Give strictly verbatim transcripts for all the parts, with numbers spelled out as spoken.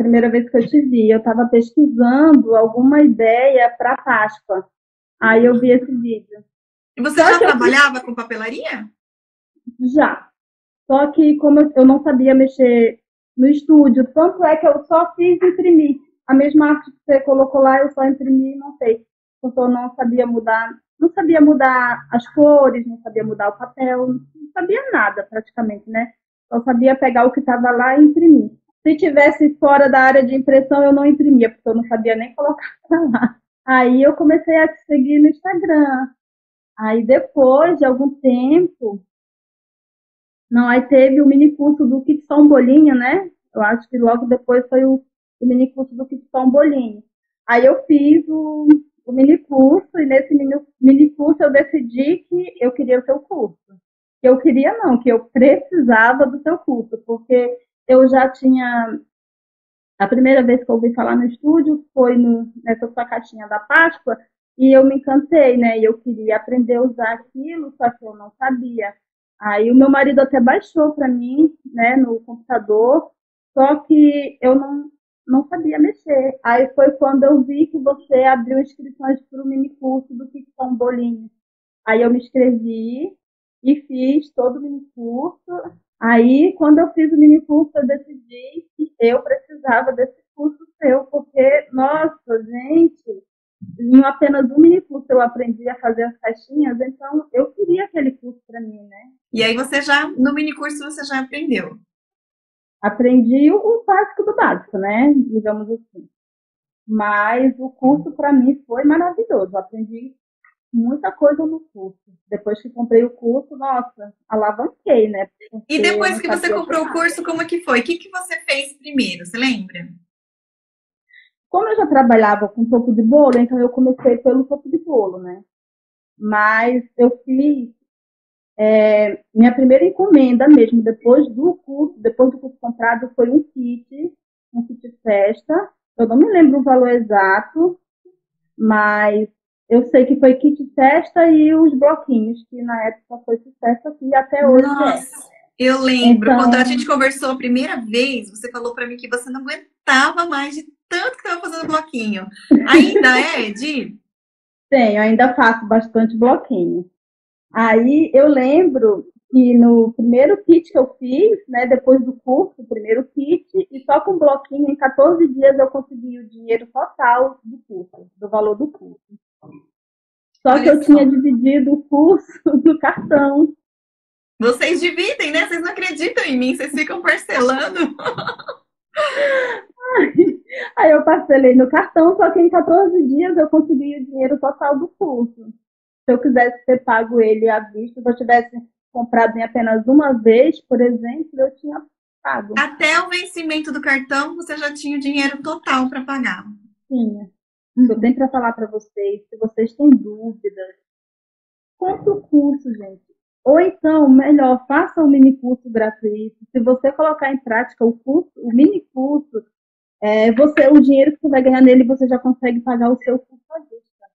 primeira vez que eu te vi. Eu estava pesquisando alguma ideia para Páscoa. Aí eu vi esse vídeo. E você Só já que eu trabalhava com papelaria? já. Só que como eu, eu não sabia mexer no estúdio, tanto é que eu só fiz imprimir. A mesma arte que você colocou lá, eu só imprimi e montei. Porque eu não sabia mudar, não sabia mudar as cores, não sabia mudar o papel, não sabia nada praticamente, né? Só sabia pegar o que estava lá e imprimir. Se tivesse fora da área de impressão, eu não imprimia, porque eu não sabia nem colocar para lá. Aí eu comecei a te seguir no Instagram. Aí depois de algum tempo, não, aí teve o mini curso do Kit Só um Bolinho, né? Eu acho que logo depois foi o, o mini curso do Kit Só um Bolinho. Aí eu fiz o, o mini curso, e nesse mini, mini curso eu decidi que eu queria o seu curso. Que eu queria não, que eu precisava do seu curso, porque eu já tinha... A primeira vez que eu ouvi falar no estúdio foi no, nessa sua caixinha da Páscoa, e eu me encantei, né? E eu queria aprender a usar aquilo, só que eu não sabia. Aí o meu marido até baixou para mim, né, no computador, só que eu não, não sabia mexer. Aí foi quando eu vi que você abriu inscrições para o mini curso do que são bolinhos. Aí eu me inscrevi e fiz todo o mini curso. Aí, quando eu fiz o mini curso, eu decidi que eu precisava desse curso seu, porque, nossa, gente, em apenas um mini curso eu aprendi a fazer as caixinhas, então eu queria aquele curso para mim, né? E aí você já, no mini curso, você já aprendeu. Aprendi o básico do básico, né? Digamos assim. Mas o curso para mim foi maravilhoso. Eu aprendi muita coisa no curso. Depois que comprei o curso, nossa, alavanquei, né? Porque E eu depois não que você sabia de comprou o nada. curso, como é que foi? O que, que você fez primeiro? Você lembra? Como eu já trabalhava com topo de bolo, então eu comecei pelo topo de bolo, né? Mas eu fiz é, minha primeira encomenda mesmo, depois do curso, depois do curso comprado, foi um kit, um kit festa. Eu não me lembro o valor exato, mas eu sei que foi kit festa e os bloquinhos, que na época foi sucesso aqui e até hoje é. Nossa, eu lembro. Quando a Então, gente conversou a primeira vez, você falou para mim que você não aguentava mais de tanto que estava fazendo bloquinho. Ainda é, Edi? tenho, ainda faço bastante bloquinho. Aí eu lembro que no primeiro kit que eu fiz, né, depois do curso, o primeiro kit, e só com bloquinho, em quatorze dias eu consegui o dinheiro total do curso, do valor do curso. Só que Olha eu tinha só. dividido o curso no cartão. Vocês dividem, né? Vocês não acreditam em mim, vocês ficam parcelando. Aí eu parcelei no cartão, só que em quatorze dias eu consegui o dinheiro total do curso. Se eu quisesse ter pago ele à vista, se eu tivesse comprado em apenas uma vez, por exemplo, eu tinha pago. Até o vencimento do cartão, você já tinha o dinheiro total para pagar. Tinha. Eu tenho para falar para vocês, se vocês têm dúvidas, compre o curso, gente. Ou então, melhor, faça um mini curso gratuito. Se você colocar em prática o curso, o mini curso, é, você, o dinheiro que você vai ganhar nele, você já consegue pagar o seu curso à vista.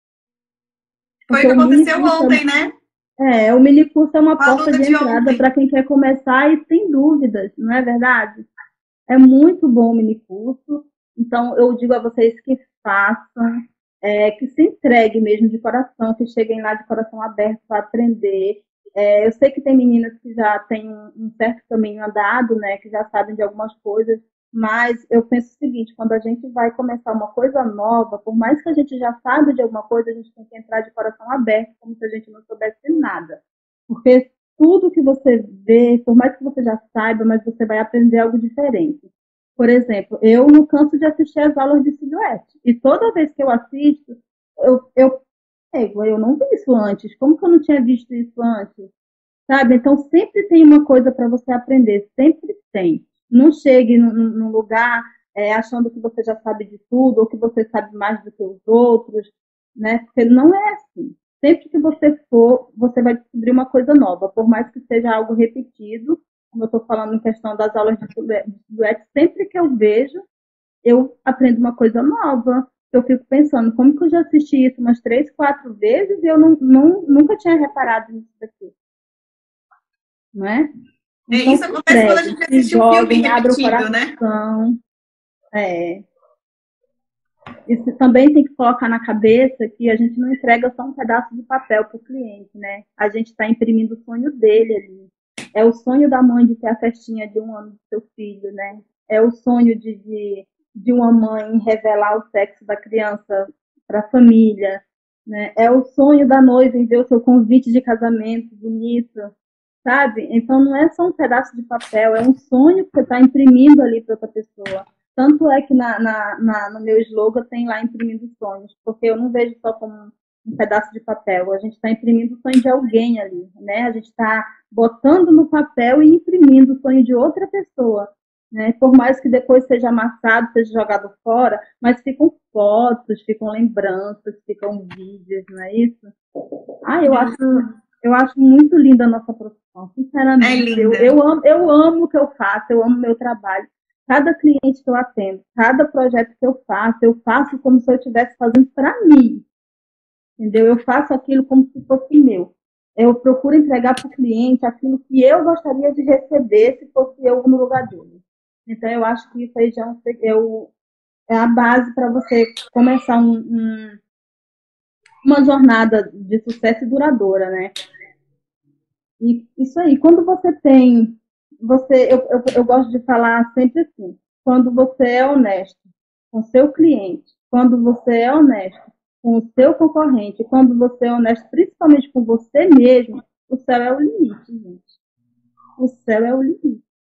Foi o Porque que o mini aconteceu curso ontem, né? é, é, o mini curso é uma Com a porta aluna de de entrada ontem. para quem quer começar e tem dúvidas, não é verdade? É muito bom o mini curso. Então, eu digo a vocês que façam, é, que se entreguem mesmo de coração, que cheguem lá de coração aberto para aprender. É, eu sei que tem meninas que já têm um certo caminho andado, né, que já sabem de algumas coisas, mas eu penso o seguinte, quando a gente vai começar uma coisa nova, por mais que a gente já saiba de alguma coisa, a gente tem que entrar de coração aberto, como se a gente não soubesse nada. Porque tudo que você vê, por mais que você já saiba, mas você vai aprender algo diferente. Por exemplo, eu não canso de assistir as aulas de silhuete. E toda vez que eu assisto, eu, eu pego, eu não vi isso antes. Como que eu não tinha visto isso antes? Sabe? Então, sempre tem uma coisa para você aprender. Sempre tem. Não chegue num, num lugar é, achando que você já sabe de tudo ou que você sabe mais do que os outros, né? Porque não é assim. Sempre que você for, você vai descobrir uma coisa nova, por mais que seja algo repetido, como eu estou falando em questão das aulas de silhuete, sempre que eu vejo, eu aprendo uma coisa nova. Eu fico pensando, como que eu já assisti isso umas três, quatro vezes e eu não, não, nunca tinha reparado nisso daqui, não é? É, Então isso se acontece quando a entreguem, gente se assiste um filme joguem, abram o repetido, né? coração. É, isso também tem que colocar na cabeça que a gente não entrega só um pedaço de papel para o cliente, né? A gente está imprimindo o sonho dele ali. É o sonho da mãe de ter a festinha de um ano do seu filho, né? É o sonho de, de, de uma mãe revelar o sexo da criança para a família, né? É o sonho da noiva em ver o seu convite de casamento bonito, sabe? Então não é só um pedaço de papel, é um sonho que você está imprimindo ali para outra pessoa. Tanto é que na, na, na, no meu slogan tem lá imprimindo sonhos, porque eu não vejo só como um pedaço de papel, a gente está imprimindo o sonho de alguém ali, né? A gente está botando no papel e imprimindo o sonho de outra pessoa, né? Por mais que depois seja amassado, seja jogado fora, mas ficam fotos, ficam lembranças, ficam vídeos, não é isso? Ah, eu acho, eu acho muito linda a nossa profissão, É sinceramente. Eu, linda. eu, amo, eu amo o que eu faço, eu amo o meu trabalho. Cada cliente que eu atendo, cada projeto que eu faço, eu faço como se eu estivesse fazendo para mim, entendeu? Eu faço aquilo como se fosse meu. Eu procuro entregar para o cliente aquilo que eu gostaria de receber se fosse eu no lugar dele. Então, eu acho que isso aí já é, um, eu, é a base para você começar um, um, uma jornada de sucesso e duradoura, né? E isso aí, quando você tem, você, eu, eu, eu gosto de falar sempre assim, quando você é honesto com seu cliente, quando você é honesto com o seu concorrente, quando você é honesto principalmente com você mesmo, o céu é o limite, gente. O céu é o limite.